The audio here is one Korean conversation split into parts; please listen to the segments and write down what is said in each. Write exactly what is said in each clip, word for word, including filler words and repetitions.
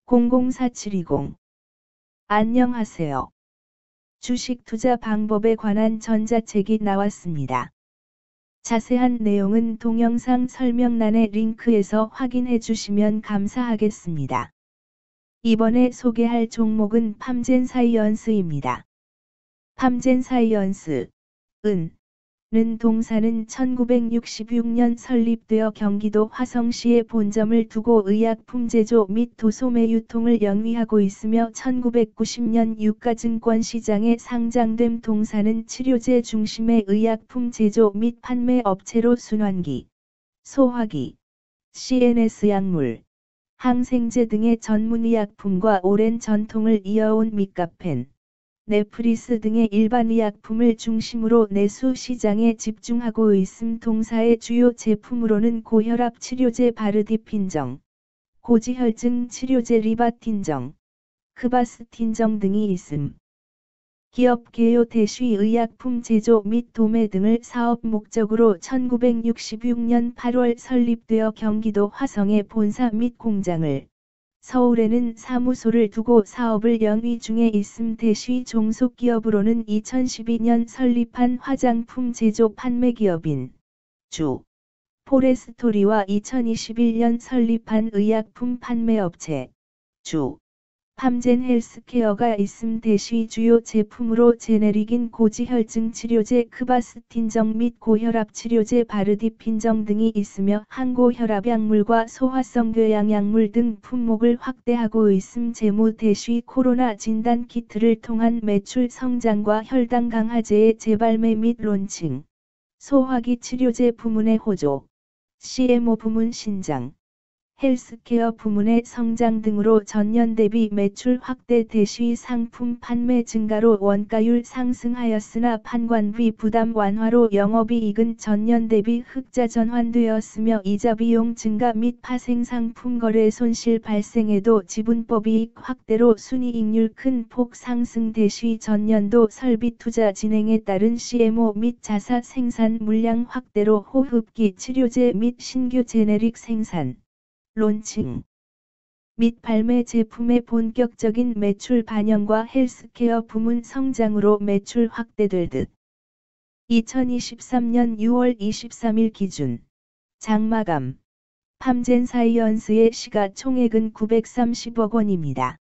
공공사칠이공. 안녕하세요. 주식 투자 방법에 관한 전자책이 나왔습니다. 자세한 내용은 동영상 설명란의 링크에서 확인해 주시면 감사하겠습니다. 이번에 소개할 종목은 팜젠사이언스입니다. 팜젠사이언스, 은, 는 동사는 천구백육십육 년 설립되어 경기도 화성시에 본점을 두고 의약품 제조 및 도소매 유통을 영위하고 있으며 천구백구십 년 유가증권 시장에 상장됨. 동사는 치료제 중심의 의약품 제조 및 판매 업체로 순환기, 소화기, 씨엔에스 약물, 항생제 등의 전문의약품과 오랜 전통을 이어온 미카펜, 네프리스 등의 일반 의약품을 중심으로 내수 시장에 집중하고 있음. 동사의 주요 제품으로는 고혈압 치료제 바르디핀정, 고지혈증 치료제 리바틴정, 크바스틴정 등이 있음. 기업 개요 대쉬 의약품 제조 및 도매 등을 사업 목적으로 천구백육십육 년 팔월 설립되어 경기도 화성에 본사 및 공장을, 서울에는 사무소를 두고 사업을 영위 중에 있음. 대쉬 종속기업으로는 이천십이 년 설립한 화장품 제조 판매 기업인 주, 포레스토리와 이천이십일 년 설립한 의약품 판매 업체 주, 팜젠 헬스케어가 있음. 대쉬 주요 제품으로 제네릭인 고지혈증 치료제 크바스틴정 및 고혈압 치료제 바르디핀정 등이 있으며 항고혈압 약물과 소화성 궤양 약물 등 품목을 확대하고 있음. 재무 대쉬 코로나 진단 키트를 통한 매출 성장과 혈당 강화제의 재발매 및 론칭, 소화기 치료제 부문의 호조, 씨엠오 부문 신장, 헬스케어 부문의 성장 등으로 전년 대비 매출 확대. 대쉬 상품 판매 증가로 원가율 상승하였으나 판관비 부담 완화로 영업이익은 전년 대비 흑자 전환되었으며 이자 비용 증가 및 파생상품 거래 손실 발생에도 지분법이익 확대로 순이익률 큰 폭 상승. 대쉬 전년도 설비 투자 진행에 따른 씨엠오 및 자사 생산 물량 확대로 호흡기 치료제 및 신규 제네릭 생산, 론칭 및 발매 제품의 본격적인 매출 반영과 헬스케어 부문 성장으로 매출 확대될 듯. 이천이십삼 년 유월 이십삼일 기준 장마감 팜젠사이언스의 시가총액은 구백삼십억 원입니다.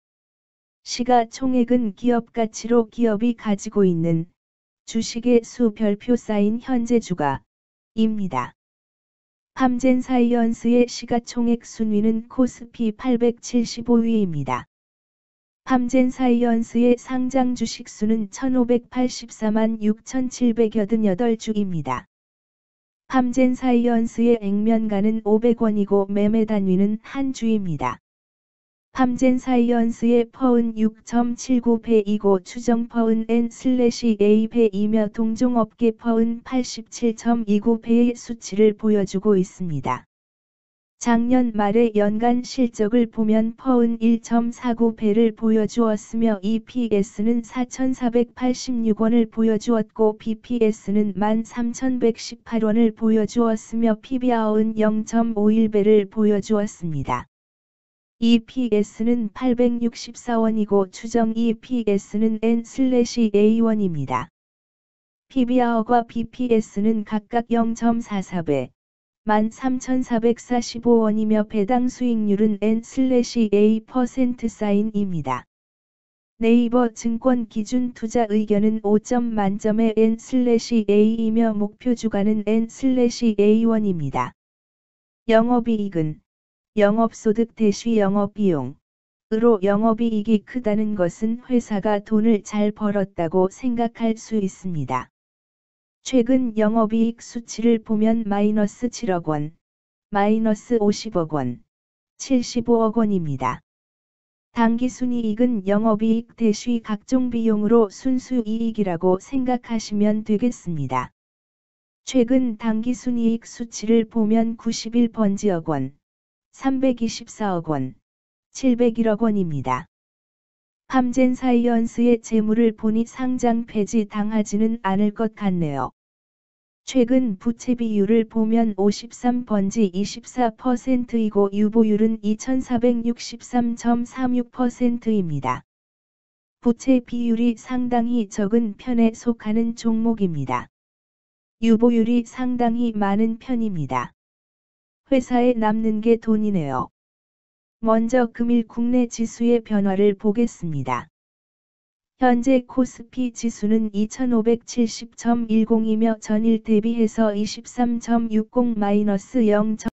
시가총액은 기업가치로 기업이 가지고 있는 주식의 수 별표 쌓인 현재 주가입니다. 팜젠사이언스의 시가총액 순위는 코스피 팔백칠십오 위입니다. 팜젠사이언스의 상장 주식 수는 천오백팔십사만 육천칠백팔십팔 주입니다. 팜젠사이언스의 액면가는 오백 원이고 매매 단위는 한 주입니다. 팜젠사이언스의 퍼은 육 점 칠구 배이고 추정 퍼은 엔 에이 배이며 동종업계 퍼은 팔십칠 점 이구 배의 수치를 보여주고 있습니다. 작년 말의 연간 실적을 보면 퍼은 일 점 사구 배를 보여주었으며 이피에스는 사천사백팔십육 원을 보여주었고 비피에스는 만 삼천백십팔 원을 보여주었으며 피비알은 영 점 오일 배를 보여주었습니다. 이피에스는 팔백육십사 원이고 추정 이피에스는 엔 에이 원입니다. 피비알과 비피에스는 각각 영 점 사사 배, 만 삼천사백사십오 원이며 배당 수익률은 엔 에이 퍼센트 사인입니다. 네이버 증권 기준 투자 의견은 오 점 만점의 엔 에이이며 목표 주가는 엔 에이 원입니다. 영업이익은 영업소득 대쉬 영업비용 으로 영업이익이 크다는 것은 회사가 돈을 잘 벌었다고 생각할 수 있습니다. 최근 영업이익 수치를 보면 마이너스 칠억 원, 마이너스 오십억 원, 칠십오억 원입니다. 당기순이익은 영업이익 대쉬 각종 비용으로 순수이익이라고 생각하시면 되겠습니다. 최근 당기순이익 수치를 보면 구십일 번지억 원, 삼백이십사억 원, 칠백일억 원입니다. 팜젠사이언스의 재물을 보니 상장 폐지 당하지는 않을 것 같네요. 최근 부채 비율을 보면 오십삼 번지 이십사 퍼센트이고 유보율은 이천사백육십삼 점 삼육 퍼센트입니다. 부채 비율이 상당히 적은 편에 속하는 종목입니다. 유보율이 상당히 많은 편입니다. 회사에 남는 게 돈이네요. 먼저 금일 국내 지수의 변화를 보겠습니다. 현재 코스피 지수는 이천오백칠십 점 일공이며 전일 대비해서 이십삼 점 육공 마이너스 영 점